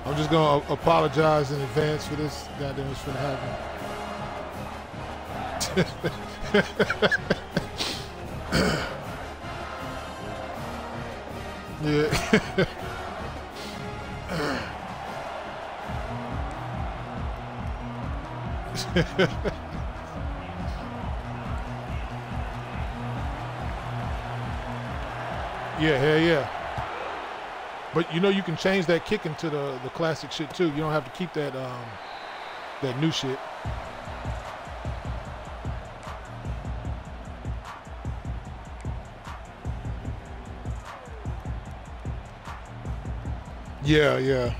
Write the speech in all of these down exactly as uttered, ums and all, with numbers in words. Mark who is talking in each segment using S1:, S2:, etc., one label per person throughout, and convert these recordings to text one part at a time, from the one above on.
S1: I'm just gonna apologize in advance for this. Goddamn, what's gonna happen? Yeah. Yeah, hell yeah. But you know you can change that kick into the the classic shit too. You don't have to keep that um that new shit. Yeah, yeah.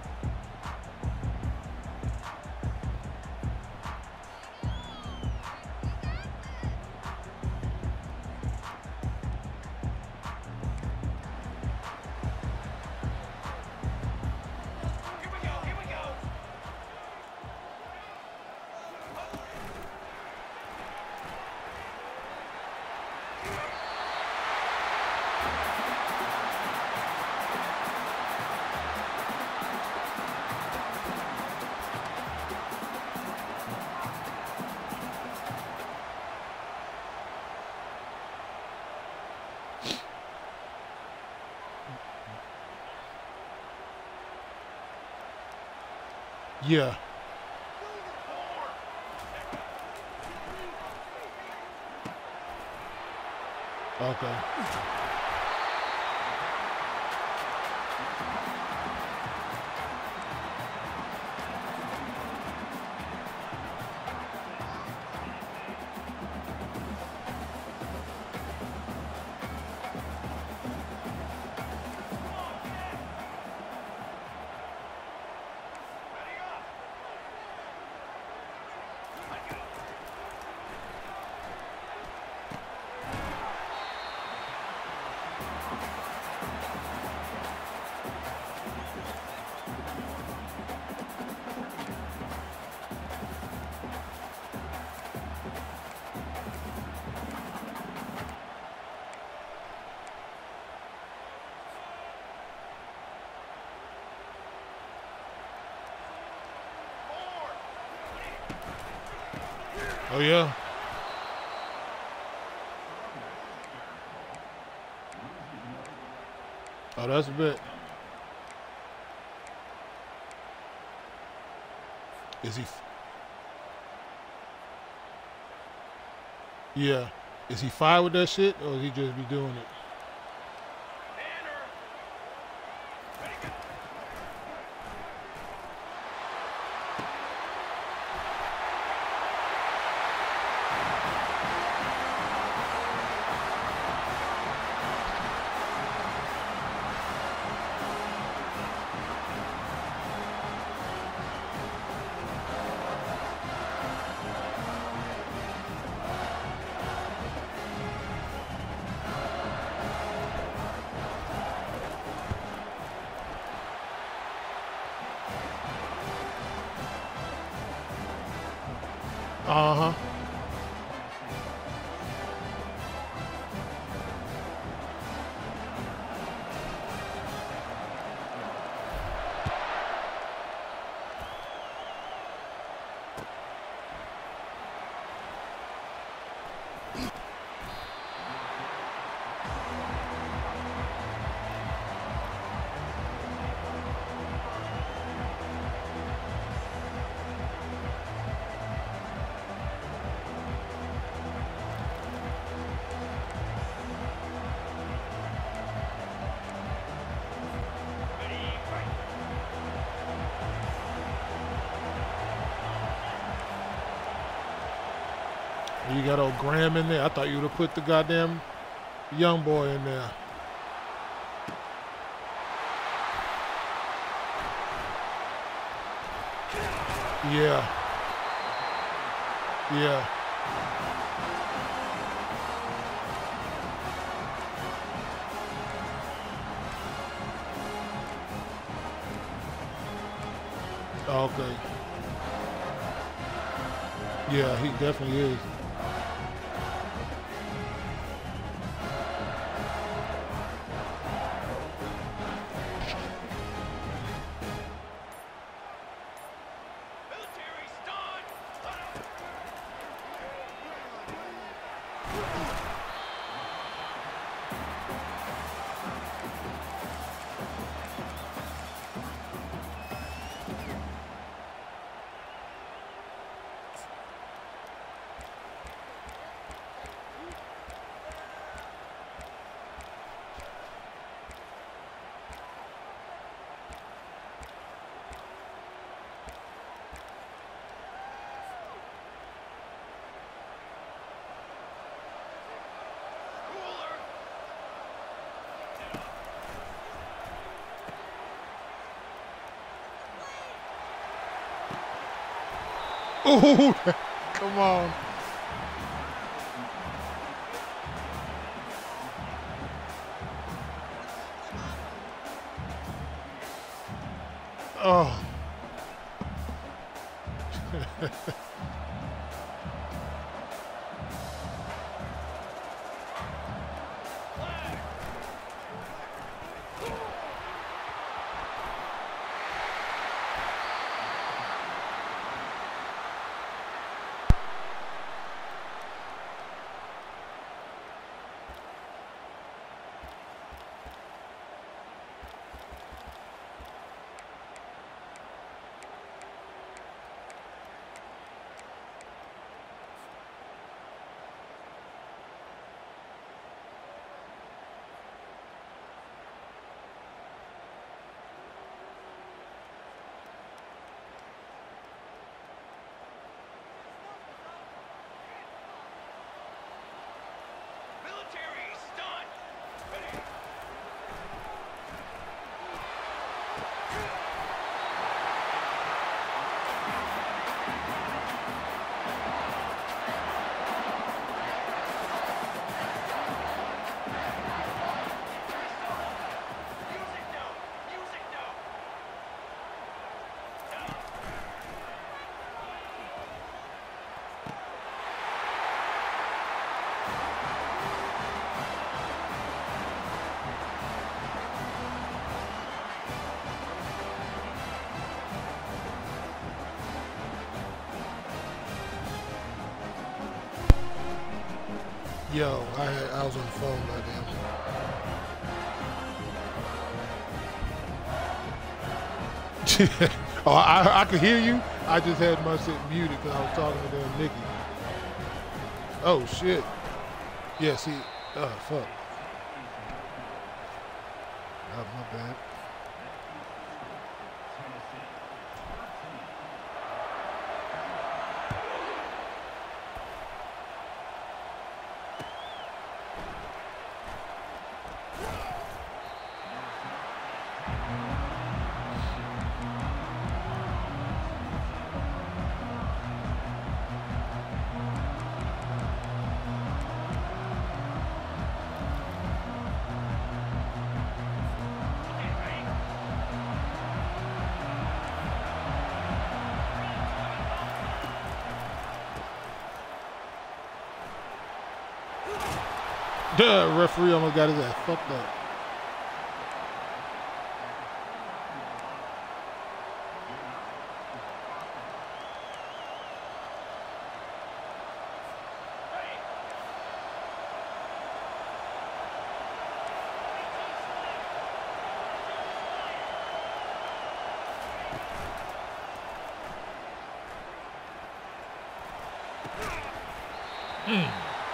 S1: Yeah. Okay. Oh yeah. Oh, that's a bit. Is he? Yeah. Is he fine with that shit, or is he just be doing it? Uh-huh. You got old Graham in there. I thought you would have put the goddamn young boy in there. Yeah. Yeah. Okay. Yeah, he definitely is. Ooh, come on. Oh. Yo, I had, I was on the phone, goddamn. Oh, I, I could hear you. I just had my shit muted because I was talking to them Nikki. Oh shit. Yeah, see. Oh fuck. Oh, my bad. The referee almost got his ass fucked up. Mm.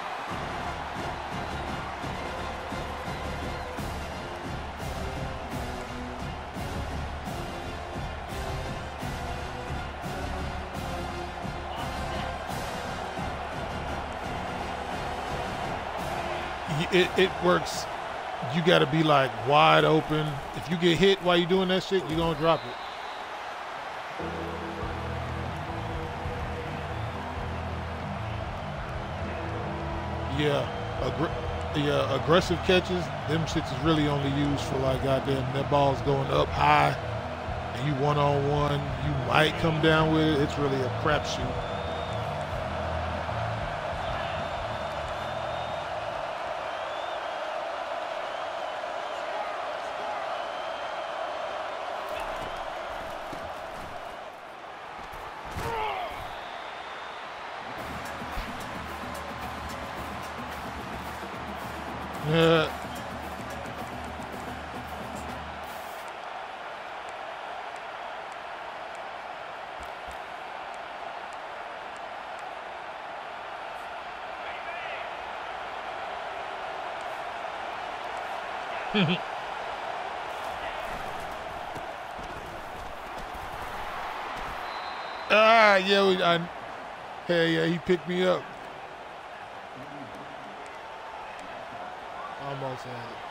S1: It, it works. You got to be like wide open. If you get hit while you're doing that shit, you're going to drop it. Yeah. Aggr yeah, aggressive catches, them shits is really only used for like goddamn that ball's going up high and you one on one, you might come down with it. It's really a crapshoot. Yeah. ah, yeah, we, I, hell yeah, he picked me up. Almost had it.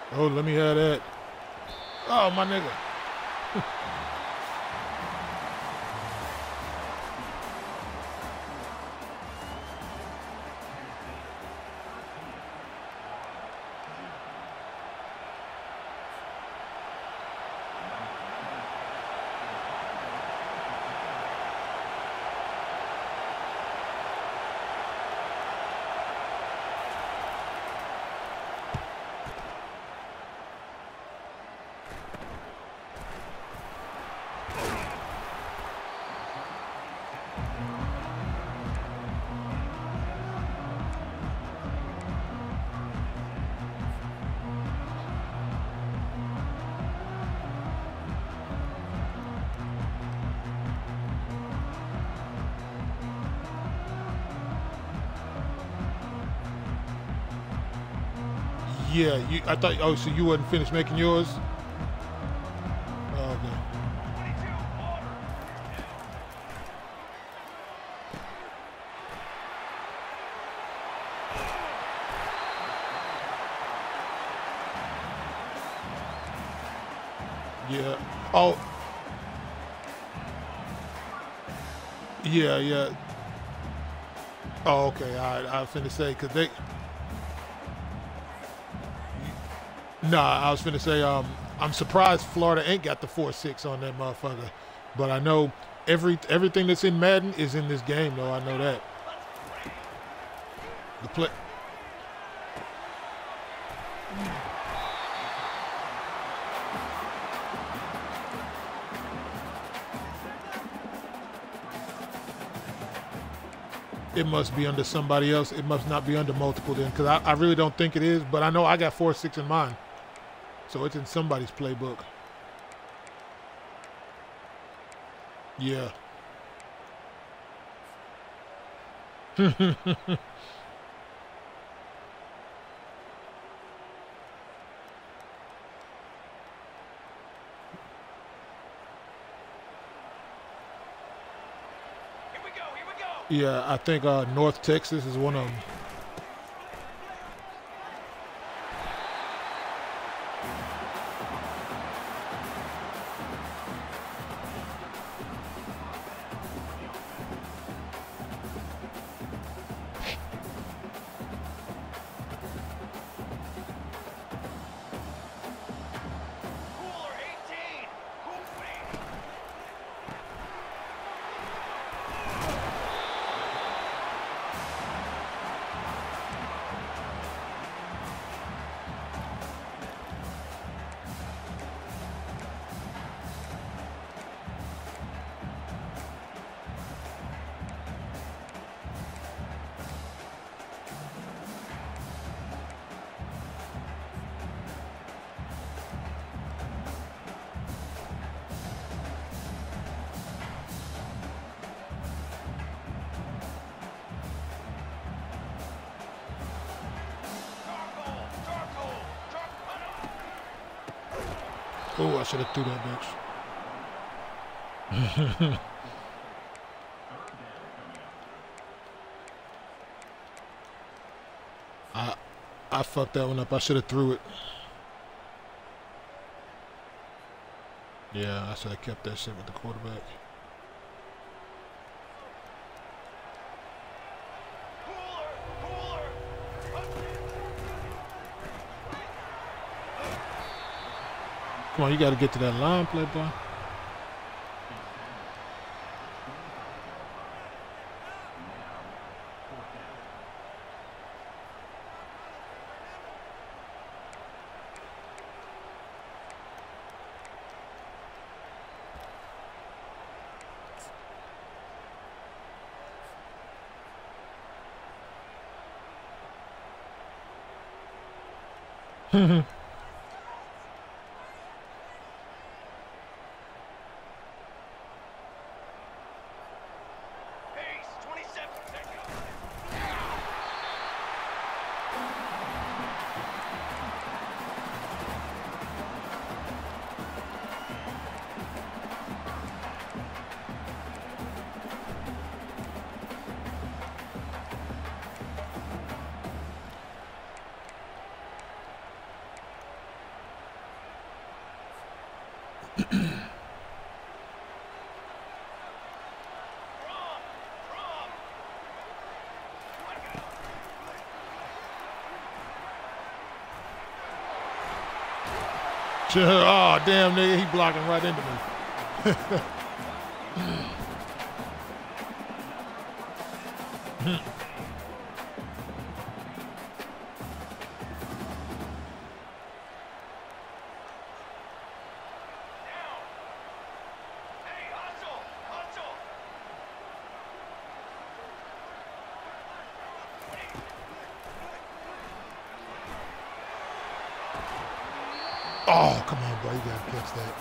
S1: Oh, let me have that. Oh, my nigga. Yeah, you, I thought, oh, so you wasn't finished making yours? Oh, okay. Yeah. Oh. Yeah, yeah. Oh, okay. All right. I was finna say, because they, nah, I was finna say, um, I'm surprised Florida ain't got the four six on that motherfucker. But I know every everything that's in Madden is in this game, though. I know that. The play. It must be under somebody else. It must not be under multiple then, because I, I really don't think it is. But I know I got four six in mine. So it's in somebody's playbook. Yeah. Yeah, I think uh, North Texas is one of them. Oh, I should have threw that bitch. I I fucked that one up. I should have threw it. Yeah, I should have kept that shit with the quarterback. Come on, you got to get to that line play, boy. Oh, damn, nigga, he blocking right into me. Oh, come on, bro. You got to catch that.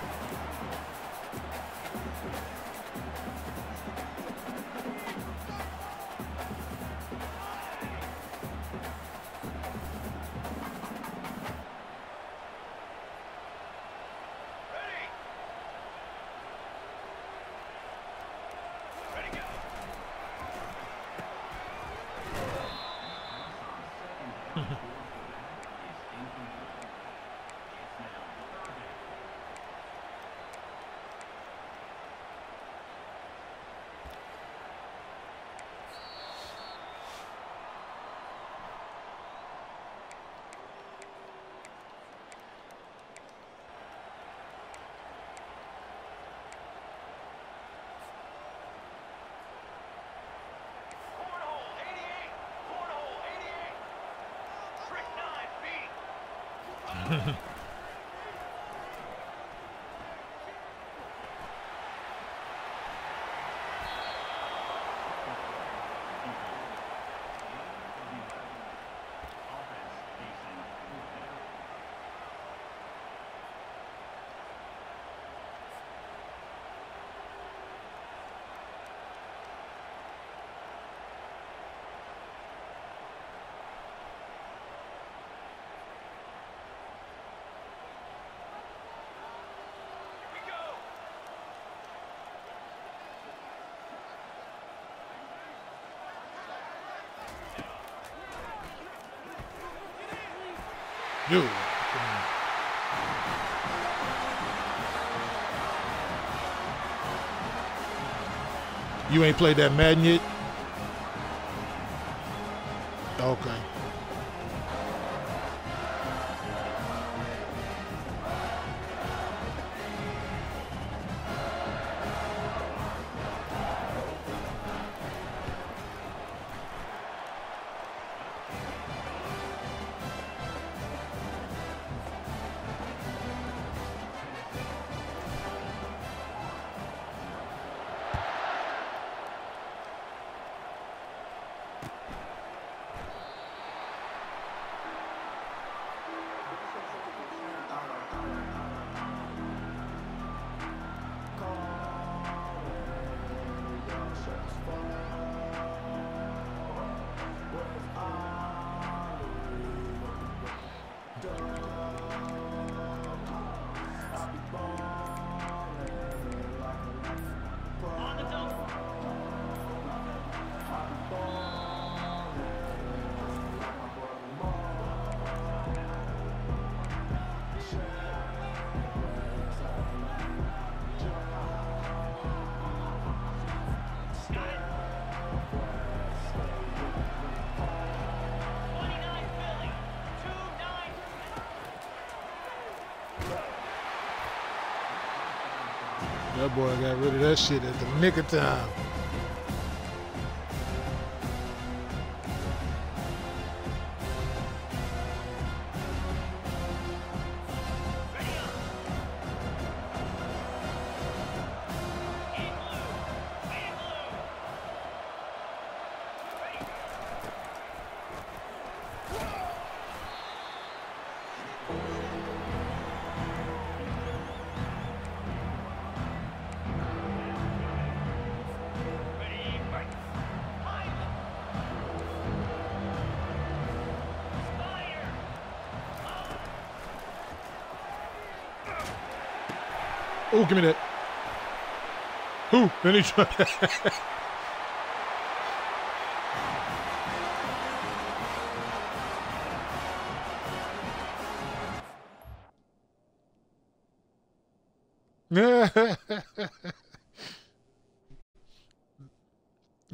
S1: Dude. You ain't played that Madden yet? Okay. That boy got rid of that shit at the nick of time. Oh, give me that. Who? Then he tried. Yeah.